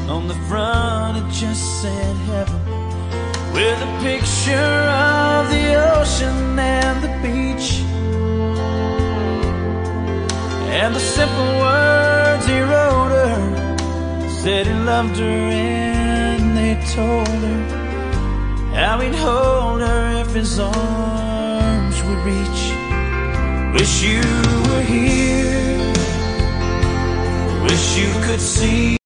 On the front it just said heaven, with a picture of the ocean and the beach, and the simple words he wrote her said he loved her, and they told her how he'd hold her if his arms would reach. Wish you were here, wish you could see